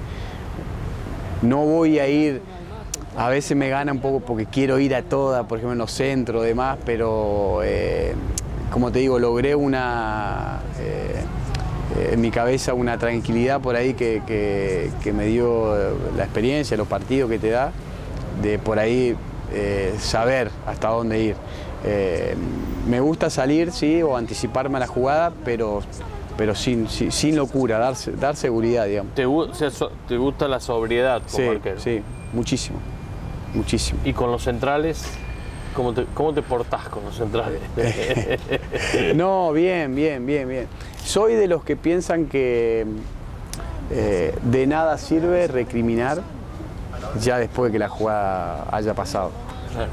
no voy a ir, a veces me gana un poco porque quiero ir a toda, por ejemplo en los centros y demás, pero eh, como te digo, logré una, eh, en mi cabeza una tranquilidad por ahí que, que, que me dio la experiencia, los partidos que te da, de por ahí eh, saber hasta dónde ir. Eh, me gusta salir, sí, o anticiparme a la jugada, pero pero sin, sin, sin locura, dar, dar seguridad, digamos. ¿Te, o sea, so, ¿Te gusta la sobriedad como sí, arquero? Sí, muchísimo, muchísimo. ¿Y con los centrales? ¿Cómo te, cómo te portás con los centrales? No, bien, bien, bien, bien. Soy de los que piensan que eh, de nada sirve recriminar ya después de que la jugada haya pasado. Claro.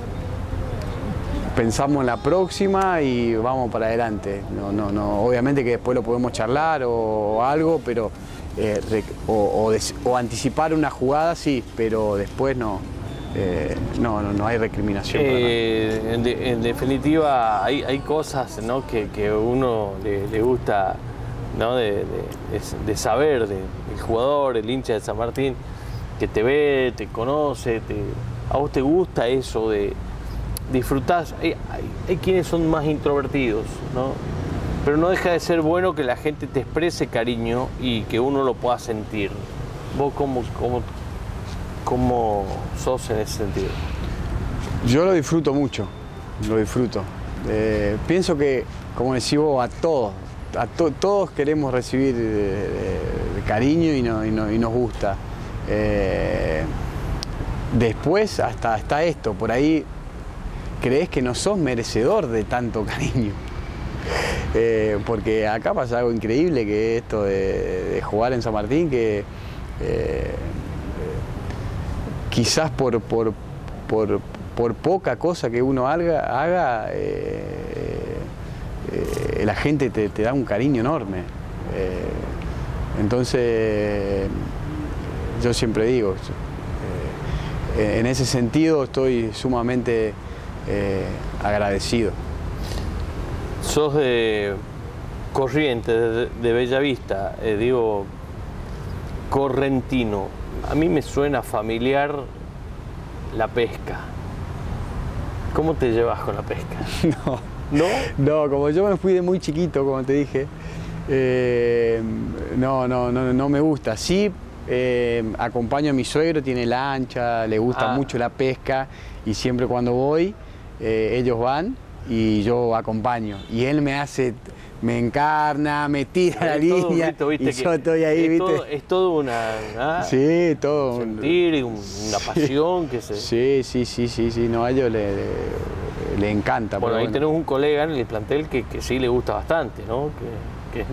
Pensamos en la próxima y vamos para adelante. No, no, no. Obviamente que después lo podemos charlar o, o algo, pero eh, o, o, des, o anticipar una jugada sí, pero después no. Eh, no, no, no hay recriminación. Eh, en, de, en definitiva, hay, hay cosas, ¿no?, que, que uno le, le gusta, ¿no?, de, de, de saber de, del jugador, el hincha de San Martín, que te ve, te conoce, te, a vos te gusta eso de disfrutás. Hay, hay, hay quienes son más introvertidos, ¿no? Pero no deja de ser bueno que la gente te exprese cariño y que uno lo pueda sentir. ¿Vos cómo, cómo, cómo sos en ese sentido? Yo lo disfruto mucho, lo disfruto. Eh, pienso que, como decís vos, a todos, a to, todos queremos recibir eh, cariño y, no, y, no, y nos gusta. Eh, después hasta, hasta esto, por ahí crees que no sos merecedor de tanto cariño. Eh, porque acá pasa algo increíble, que es esto de, de jugar en San Martín, que eh, quizás por, por, por, por poca cosa que uno haga, haga eh, eh, la gente te, te da un cariño enorme. Eh, entonces, yo siempre digo, eh, en ese sentido estoy sumamente eh, agradecido. Sos de Corrientes, de, de Bellavista, eh, digo, correntino. A mí me suena familiar la pesca. ¿Cómo te llevas con la pesca? No, ¿No? No, como yo me fui de muy chiquito, como te dije, eh, no, no, no, no me gusta. Sí, eh, acompaño a mi suegro, tiene lancha, le gusta ah. mucho la pesca y siempre cuando voy, eh, ellos van y yo acompaño. Y él me hace, me encarna, me tira la línea rito, ¿viste? Y yo estoy ahí, es ¿viste? Todo, es todo una... ¿ah? Sí, todo. Un sentir, un, una pasión que se... Sí, sí, sí, sí, sí, no, a ellos le, le, le encanta. Bueno, ahí bueno. tenemos un colega en el plantel que, que sí le gusta bastante, ¿no? Que, que es Nico.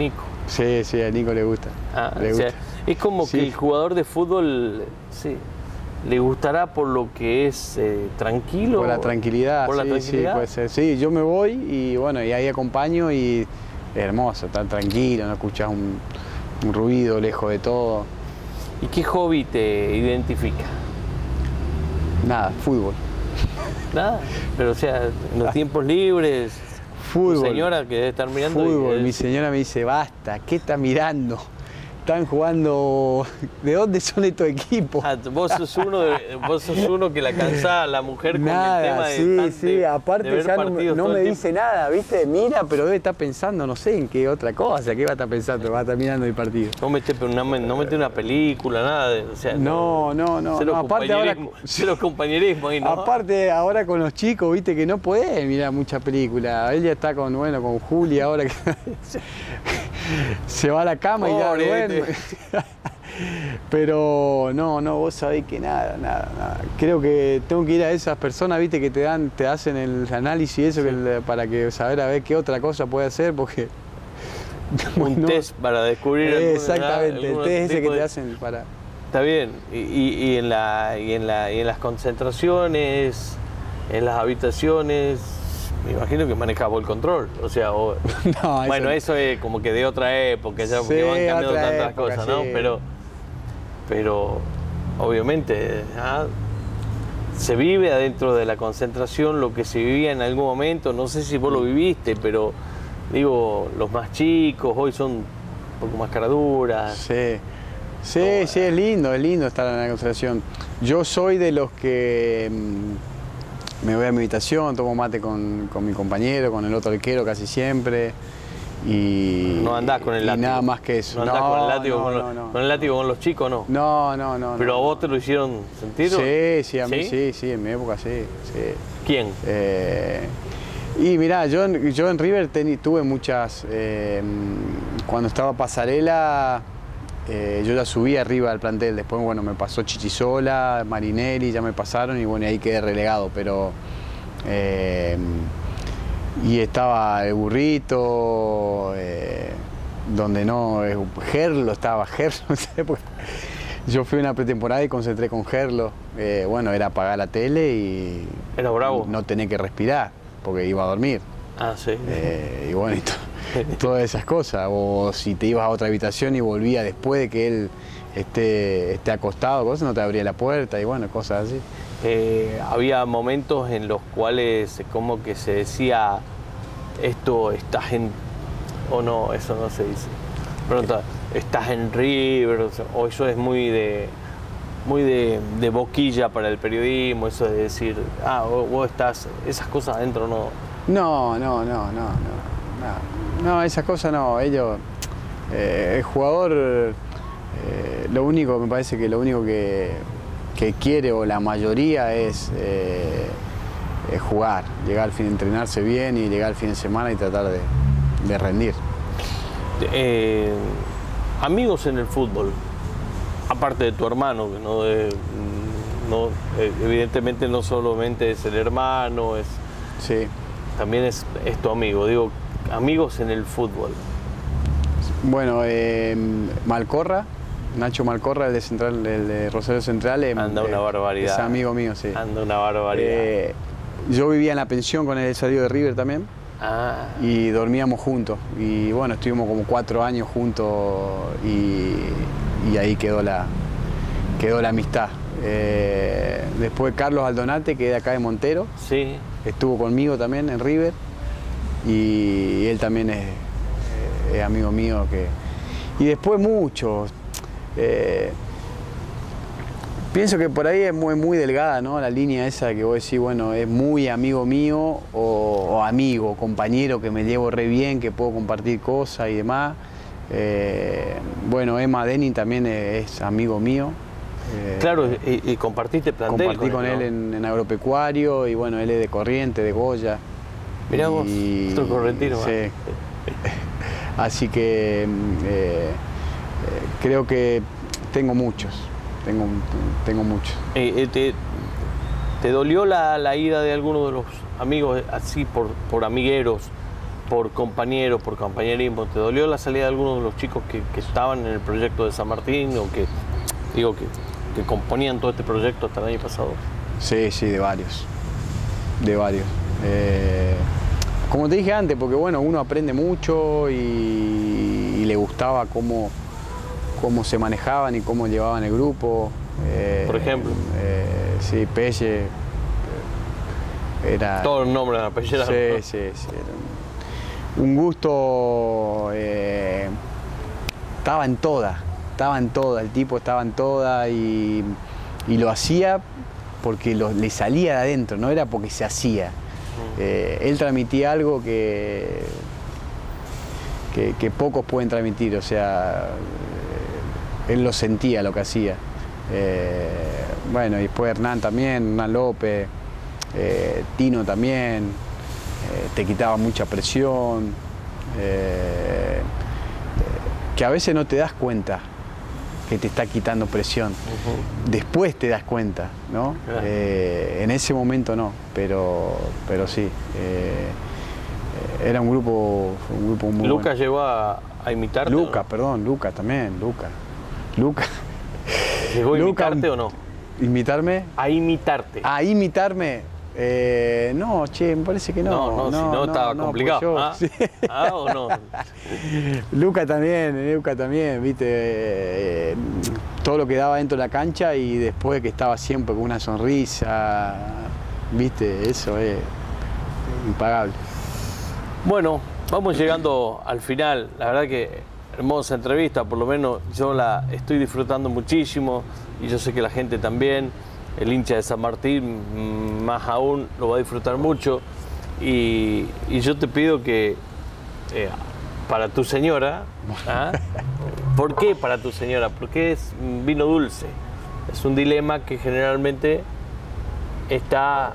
Sí, sí, a Nico le gusta. Ah, le o sea, gusta. es como Sí. que el jugador de fútbol, sí, le gustará por lo que es eh, tranquilo. Por la tranquilidad, por la sí, tranquilidad. sí, puede ser. Sí, yo me voy y bueno, y ahí acompaño y es hermoso, estar tranquilo, no escuchás un, un ruido lejos de todo. ¿Y qué hobby te identifica? Nada, fútbol. Nada, pero o sea, en los tiempos libres, Fútbol. tu señora que debe estar mirando. Fútbol, y, mi señora me dice, basta, ¿qué está mirando? Están jugando, ¿de dónde son estos equipos? Ah, vos sos uno, de- vos sos uno que la cansá a la mujer con Nada, el tema de, sí, tan- sí, de- aparte de ver ya no, me- partidos no todo me el tiempo. dice nada, ¿viste? Mira, pero debe estar pensando, no sé, en qué otra cosa, ¿qué va a estar pensando? Va a estar mirando el partido. No metés una, no metés una película, nada de, o sea, No, no, no, cero no, aparte ahora- compañerismo, cero compañerismo ahí, ¿no? Aparte, ahora con los chicos, viste que no podés mirar muchas películas. Él ya está con, bueno, con Juli ahora que se va a la cama y ya Pobre, duerme. Pero no, no, vos sabés que nada, nada, nada. Creo que tengo que ir a esas personas, viste, que te dan, te hacen el análisis y eso que le- para que saber a ver qué otra cosa puede hacer, porque Un bueno, test para descubrir algún- exactamente, el algún test ese tipo que de- te hacen para. Está bien, y, y- y en la, y, en la, y en las concentraciones, en las habitaciones, me imagino que manejás vos el control, o sea, o- No, bueno, eso es como que de otra época, ya porque Sí, van cambiando otra tantas época, cosas, ¿no? sí. Pero, pero obviamente ah, se vive adentro de la concentración lo que se vivía en algún momento, no sé si vos lo viviste, pero digo, los más chicos hoy son un poco más caraduras. Sí, sí, sí, es lindo, es lindo estar en la concentración. Yo soy de los que mm, me voy a mi habitación, tomo mate con, con mi compañero, con el otro arquero casi siempre. Y, No andás con el y látigo. nada más que eso. No andás con el látigo, no, con, no, los, no. con el látigo con los chicos, no. No, no, no. Pero no. a vos te lo hicieron sentir. ¿o? Sí, sí, a mí ¿Sí? sí, sí, en mi época sí. sí. ¿Quién? Eh, y mirá, yo, en- yo en River teni- tuve muchas. eh, cuando estaba Pasarela, eh, yo ya subí arriba al plantel. Después, bueno, me pasó Chichisola, Marinelli, ya me pasaron y bueno, ahí quedé relegado. Pero. eh, y estaba el Burrito, eh, donde no. eh, Gerlo estaba, Gerlo, no sé, porque yo fui a una pretemporada y concentré con Gerlo. Eh, bueno, era apagar la tele y. Era bravo. No tener que respirar, porque iba a dormir. Ah, sí. Eh, y bueno, y to- todas esas cosas. O si te ibas a otra habitación y volvía después de que él esté, esté acostado, cosas, no te abría la puerta y bueno, cosas así. Eh, había momentos en los cuales como que se decía esto estás en o no, eso no se dice. Pronto, estás en River, o, sea, o eso es muy de muy de, de boquilla para el periodismo, eso de decir, ah, vos, vos estás, esas cosas adentro no. No, no, no, no, no. No, no esas cosas no. Ellos, eh, el jugador, eh, lo único, me parece que lo único que, que quiere, o la mayoría, es, eh, es jugar, llegar al fin, entrenarse bien y llegar al fin de semana y tratar de, de rendir. Eh, amigos en el fútbol, aparte de tu hermano, que no, de- no eh, evidentemente no solamente es el hermano, es, Sí. también es, es tu amigo. Digo, amigos en el fútbol. Bueno, eh, Malcorra, Nacho Malcorra, el de, Central, el de Rosario Central, eh, Anda una eh, barbaridad. es amigo mío, sí. Anda una barbaridad. Eh, yo vivía en la pensión con él, salió de River también. ah, Y dormíamos juntos. Y bueno, estuvimos como cuatro años juntos y, y ahí quedó la, quedó la amistad. Eh, después Carlos Aldonate, que es de acá de Montero, sí. estuvo conmigo también en River y él también es, es amigo mío. Que, y después muchos. Eh, Pienso que por ahí es muy, muy delgada, ¿no? La línea esa que vos decís, bueno, es muy amigo mío o, o amigo, compañero que me llevo re bien, que puedo compartir cosas y demás. Eh, bueno, Emma Denny también es, es amigo mío. Eh, Claro, y, y compartiste plantel compartí con él, ¿no? en, en Agropecuario y bueno, él es de Corriente, de Goya. Mirá vos, Y- otro correntino. Sí. ¿eh? Así que mm, eh, eh, creo que tengo muchos, tengo, tengo muchos. Eh, eh, te, ¿Te dolió la, la ida de alguno de los amigos así por, por amigueros? por compañeros, por compañerismo, ¿te dolió la salida de algunos de los chicos que, que estaban en el proyecto de San Martín o que, digo, que, que componían todo este proyecto hasta el año pasado? Sí, sí, de varios, de varios. Eh, como te dije antes, porque bueno, uno aprende mucho y, y le gustaba cómo, cómo se manejaban y cómo llevaban el grupo. Eh, Por ejemplo. Eh, sí, Pelle. Era, todos los nombres de Pelle. Sí, sí, sí. Era un, un gusto. Eh, estaba en toda, estaba en toda, el tipo estaba en toda y, y lo hacía porque lo, le salía de adentro, no era porque se hacía. Eh, él transmitía algo que, que, que pocos pueden transmitir, o sea, eh, él lo sentía lo que hacía. Eh, bueno, y después Hernán también, Hernán López, eh, Tino también, eh, te quitaba mucha presión, eh, que a veces no te das cuenta que te está quitando presión. Uh-huh. Después te das cuenta, ¿no? Claro. Eh, en ese momento no, pero, pero sí. Eh, era un grupo, un grupo muy ¿Lucas bueno. llegó a, a imitarte? Lucas, no? perdón, Lucas también, Lucas. Lucas. ¿Llegó a Luca, imitarte o no? ¿Imitarme? A imitarte. A imitarme. Eh, no, che, me parece que no. No, no, no si no, no estaba no, complicado. Yo, ¿Ah? Sí. ¿Ah o no? Luca también, Luca también, viste, eh, todo lo que daba dentro de la cancha y después que estaba siempre con una sonrisa, viste, eso es impagable. Bueno, vamos llegando al final, la verdad que hermosa entrevista, por lo menos yo la estoy disfrutando muchísimo y yo sé que la gente también. El hincha de San Martín, más aún, lo va a disfrutar mucho. Y, y yo te pido que, eh, para tu señora, ¿ah? ¿Por qué para tu señora? Porque es vino dulce. Es un dilema que generalmente está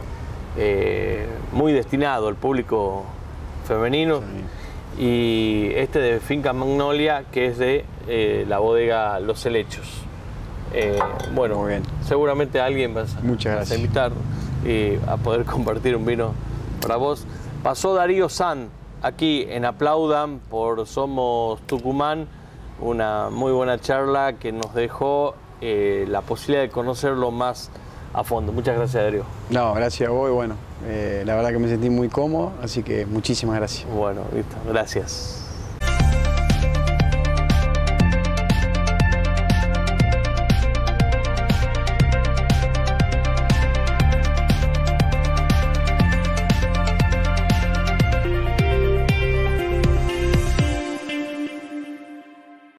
eh, muy destinado al público femenino. Sí. Y este de Finca Magnolia, que es de eh, la bodega Los Helechos. Eh, bueno, muy bien. Seguramente a alguien vas a, Muchas vas a invitar y a poder compartir un vino para vos. Pasó Darío Sanz aquí en Aplaudan por Somos Tucumán, una muy buena charla que nos dejó eh, la posibilidad de conocerlo más a fondo. Muchas gracias, Darío. No, gracias a vos y bueno, eh, la verdad que me sentí muy cómodo, así que muchísimas gracias. Bueno, listo, gracias.